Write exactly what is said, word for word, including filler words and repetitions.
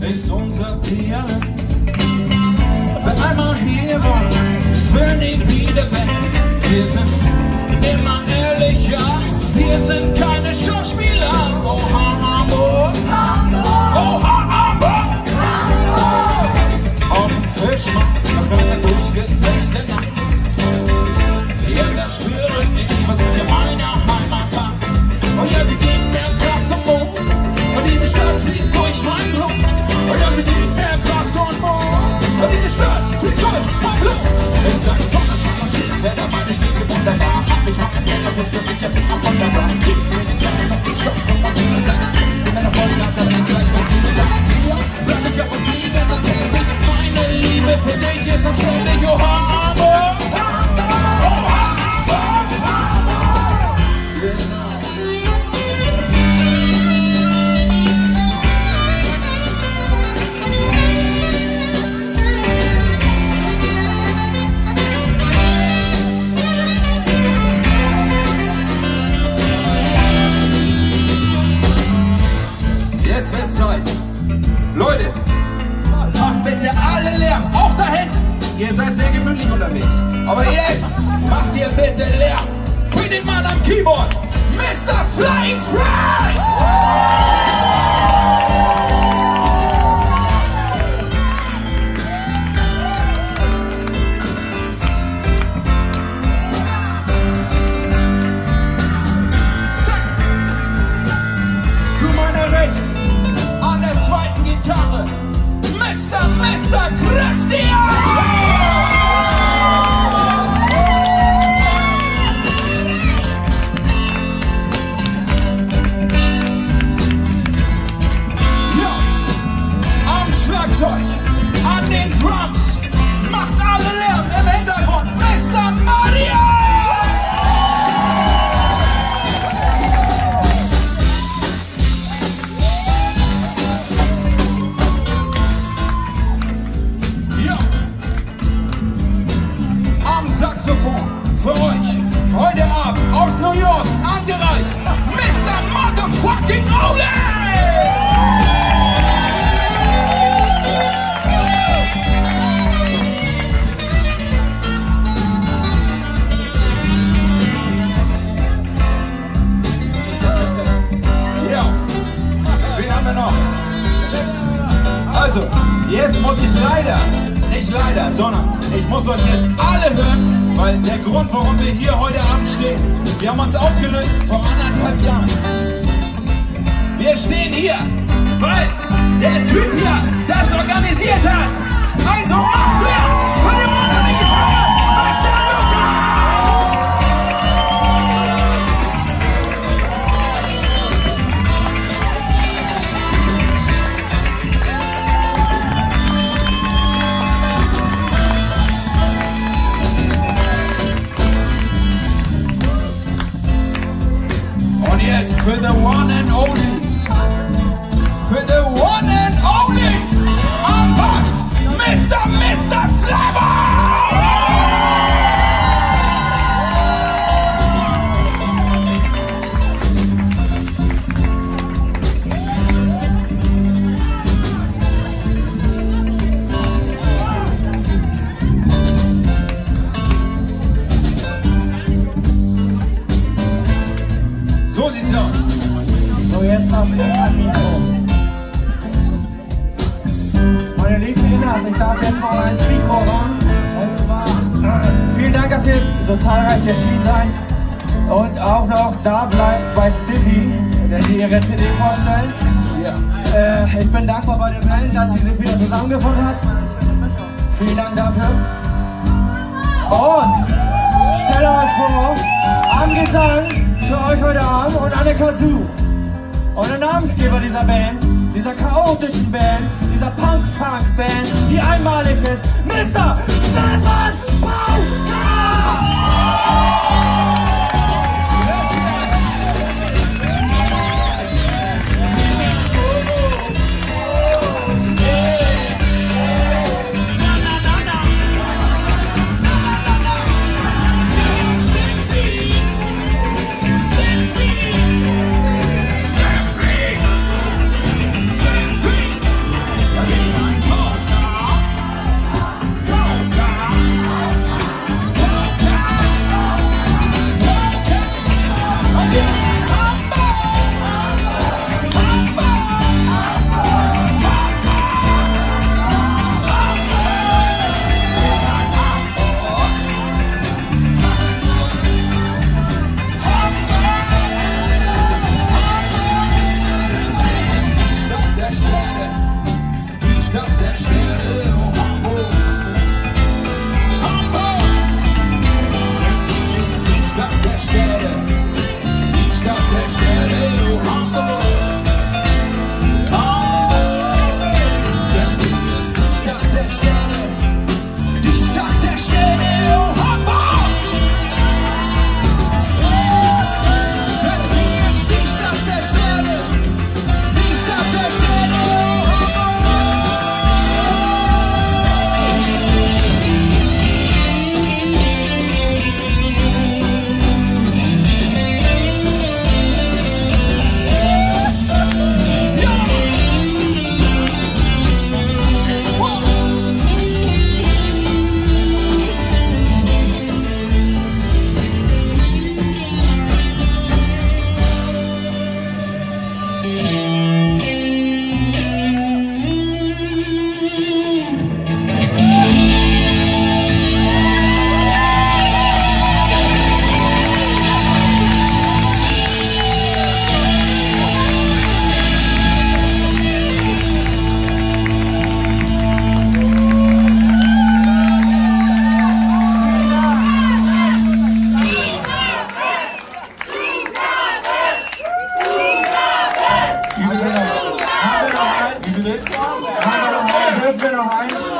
ist unser Dialekt. Wer einmal hier war, will nie wieder weg. Wir sind immer ehrlich, ja, wir sind keine Schauspieler. Oh Hamburg, oh Hamburg, auf dem Fischmarkt, nach einer durchgezechten Nacht. Ja, da spüre ich, was ich in meiner Heimat hab. Oh ja, sie geben mir Kraft und Mut, und diese Stadt fließt durch mein Blut. Oh ja, sie geben mir Kraft und Mut, und diese Stadt fließt durch mein Blut. Ich sag Sonnenschein und Schild, wer da meine Strecke wunderbar. Hab mich mal entfernt, und stimmt, ich hab mich auch wunderbar. Gib's mir den Kraft und ich stopp von was du sagst. In meiner Vollgas, da bin ich gleich von Fliegen. Hier bleib ich auf und fliegen, dann denk ich, meine Liebe für dich ist unständig. Oh Hamburg, jetzt wird's Zeit. Leute, macht bitte alle Lärm, auch da hinten. Ihr seid sehr gemütlich unterwegs. Aber jetzt macht ihr bitte Lärm für den Mann am Keyboard, Mister Flying Fry! Zu meiner Rechten an der zweiten Gitarre, Mister Mister Christian! Ja, am Schlagzeug, an den Drums, macht alle Lärm im Hintergrund, Mister Mario! Für euch heute Abend aus New York angereist, Mister Motherfucking Ole! Ja, wen haben wir noch? Also, jetzt muss ich leider, nicht leider, sondern ich muss euch jetzt alle hören, weil der Grund, warum wir hier heute Abend stehen, wir haben uns aufgelöst vor anderthalb Jahren. Wir stehen hier, weil der Typ hier das organisiert hat. Also macht Lärm für den Mann an der Gitarre, Mister Lukas! Jetzt für the one and only, für the one and only, am Bass, Mister Mister Slava! So sieht's aus. So, jetzt noch ein Mikro. Meine lieben Kinder, ich darf jetzt mal ins Mikro ran. Und zwar, äh, vielen Dank, dass ihr so zahlreich erschienen seid. Und auch noch da bleibt bei Stiffy, der die ihre C D vorstellen. Yeah. Äh, ich bin dankbar bei der Band, dass sie sich wieder zusammengefunden hat. Vielen Dank dafür. Und stellt euch vor, am Gesang für euch heute Abend und an der Kazoo. Und der Namensgeber dieser Band, dieser chaotischen Band, dieser Punk-Funk-Band, die einmalig ist, Mister Stefan Pauka! wir noch ein.